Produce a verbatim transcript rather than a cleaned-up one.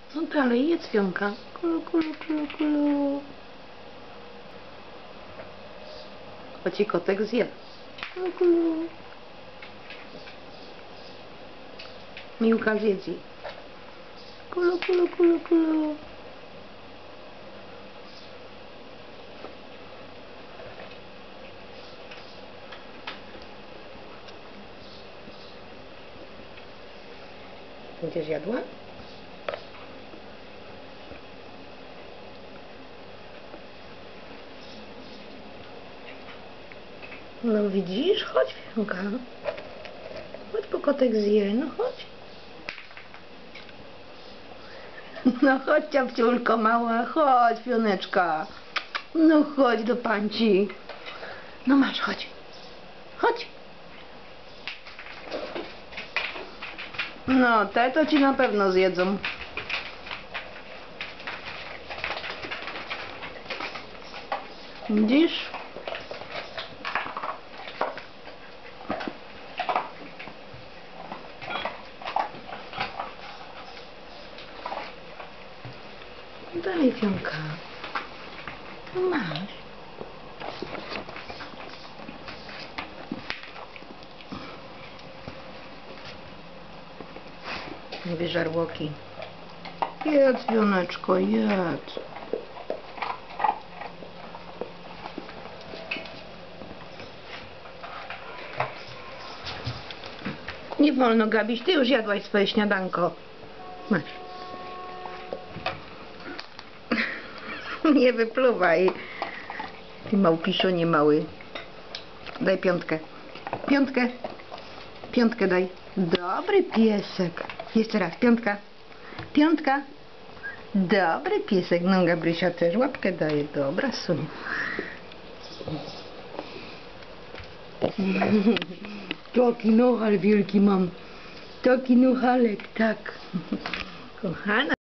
No dalej, jedz Fionka. Kulu, kulu, kulu, kulu. Bo ci kotek zje. Kulu, kulu. Miłka zjedzi. Kulu, kulu, kulu, kulu. Będziesz jadła? No widzisz? Chodź, Fionka. Chodź, bo kotek zje. No chodź. No chodź, ciapciulko mała. Chodź, Fioneczka. No chodź do panci. No masz, chodź. Chodź. No, te to ci na pewno zjedzą. Widzisz? Dalej, Fionka. No masz. Dwie żarłoki. Jedz, Fioneczko, jedz. Nie wolno gabić, ty już jadłaś swoje śniadanko. Masz. Nie wypluwaj. Ty małpiszonie mały. Daj piątkę. Piątkę. Piątkę daj. Dobry piesek. Jeszcze raz. Piątka. Piątka. Dobry piesek. No, Gabrysia też łapkę daje. Dobra, Sunia. Taki nohal wielki mam. Taki nohalek, tak. Kochana.